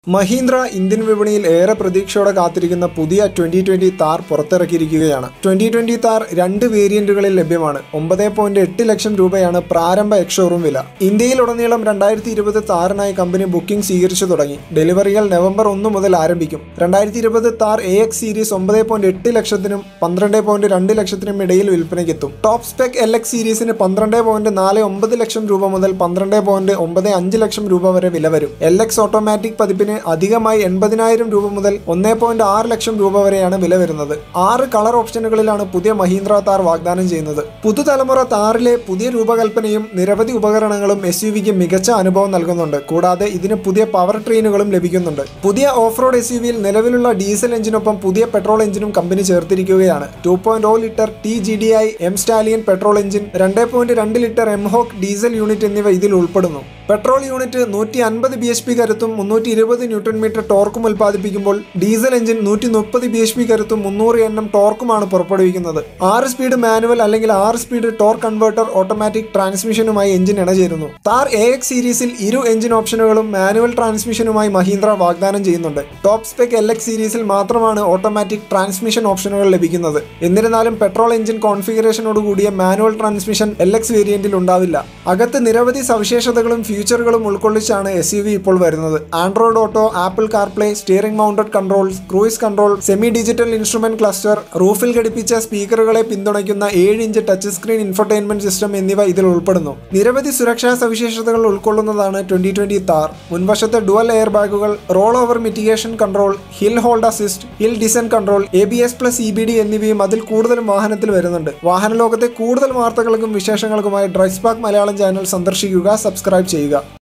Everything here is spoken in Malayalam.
മഹീന്ദ്ര ഇന്ത്യൻ വിപണിയിൽ ഏറെ പ്രതീക്ഷയോടെ കാത്തിരിക്കുന്ന പുതിയ 2020 താർ പുറത്തിറക്കിയിരിക്കുകയാണ്. 2020 താർ രണ്ട് വേരിയന്റുകളിൽ ലഭ്യമാണ്. 9.8 ലക്ഷം രൂപയാണ് പ്രാരംഭ എക്സ്-ഷോറൂം വില. ഇന്ത്യയിലുടനീളം 2020 താറിനായി കമ്പനി ബുക്കിംഗ് സ്വീകരിച്ചു തുടങ്ങി. ഡെലിവറികൾ നവംബർ 1 മുതൽ ആരംഭിക്കും. 2020 താർ AX സീരീസ് 9.8 ലക്ഷത്തിനും 12.2 ലക്ഷത്തിനും ഇടയിൽ വിൽപ്പനയ്ക്കെത്തും. ടോപ്പ് സ്പെക് LX സീരീസിന് 12.49 ലക്ഷം രൂപ മുതൽ 12.95 ലക്ഷം രൂപ വരെ വില വരും. LX ഓട്ടോമാറ്റിക് പതിപ്പിന് അധികമായി 80,000 രൂപ മുതൽ 1.6 ലക്ഷം രൂപ വരെയാണ് വില വരുന്നത്. 6 കളർ ഓപ്ഷനുകളിലാണ് പുതിയ മഹീന്ദ്ര താർ വാഗ്ദാനം ചെയ്യുന്നത്. പുതുതലമുറ താറിലെ പുതിയ രൂപകൽപ്പനയും നിരവധി ഉപകരണങ്ങളും SUVക്ക് മികച്ച അനുഭവം നൽകുന്നുണ്ട്. കൂടാതെ ഇതിന് പുതിയ പവർ ട്രെയിനുകളും ലഭിക്കുന്നുണ്ട്. പുതിയ ഓഫ് റോഡ് SUVയിൽ നിലവിലുള്ള ഡീസൽ എഞ്ചിനൊപ്പം പുതിയ പെട്രോൾ എഞ്ചിനും കമ്പനി ചേർത്തിരിക്കുകയാണ്. 2.0 litre TGDI M Stallion petrol engine, 2.2 litre MHOK diesel unit എന്നിവ ഇതിൽ ഉൾപ്പെടുന്നു. പെട്രോൾ യൂണിറ്റ് 150 bhp കരുത്തും 320 ന്യൂട്ടൺ മീറ്റർ ടോർക്കും ഉൽപ്പാദിപ്പിക്കുമ്പോൾ ഡീസൽ എഞ്ചിൻ 130 bhp കരുത്തും 300 Nm ടോർക്കുമാണ് പുറപ്പെടുവിക്കുന്നത്. 6 സ്പീഡ് മാനുവൽ അല്ലെങ്കിൽ 6 സ്പീഡ് ടോർക്ക് കൺവേർട്ടർ ഓട്ടോമാറ്റിക് ട്രാൻസ്മിഷനുമായി എഞ്ചിൻ ഇണചേരുന്നു. താർ AX സീരീസിൽ ഇരു എഞ്ചിൻ ഓപ്ഷനുകളും മാനുവൽ ട്രാൻസ്മിഷനുമായി മഹീന്ദ്ര വാഗ്ദാനം ചെയ്യുന്നുണ്ട്. ടോപ്പ് സ്പെക് LX സീരീസിൽ മാത്രമാണ് ഓട്ടോമാറ്റിക് ട്രാൻസ്മിഷൻ ഓപ്ഷനുകൾ ലഭിക്കുന്നത്. എന്നിരുന്നാലും പെട്രോൾ എഞ്ചിൻ കോൺഫിഗറേഷനോടുകൂടിയ മാനുവൽ ട്രാൻസ്മിഷൻ LX വേരിയന്റിൽ ഉണ്ടാവില്ല. അകത്ത് നിരവധി സവിശേഷതകളും ഫീച്ചറുകളും ഉൾക്കൊള്ളിച്ചാണ് SUV ഇപ്പോൾ വരുന്നത്. Android Auto, Apple CarPlay, steering mounted controls, cruise control, semi digital instrument cluster, റൂഫിൽ ഘടിപ്പിച്ച സ്പീക്കറുകളെ പിന്തുണയ്ക്കുന്ന 7 inch touch screen infotainment system എന്നിവ ഇതിൽ ഉൾപ്പെടുന്നു. നിരവധി സുരക്ഷാ സവിശേഷതകൾ ഉൾക്കൊള്ളുന്നതാണ് 2020 താർ. മുൻവശത്തെ ഡുവൽ എയർ ബാഗുകൾ, roll over mitigation control, hill hold assist, hill descent control, ABS+ EBD എന്നിവയും അതിൽ കൂടുതലും വാഹനത്തിൽ വരുന്നുണ്ട്. വാഹന ലോകത്തെ കൂടുതൽ വാർത്തകൾക്കും വിശേഷങ്ങൾക്കുമായി ഡ്രൈവ് സ്പാർക്ക് മലയാളം ചാനൽ സന്ദർശിക്കുക, സബ്സ്ക്രൈബ് ചെയ്യുക.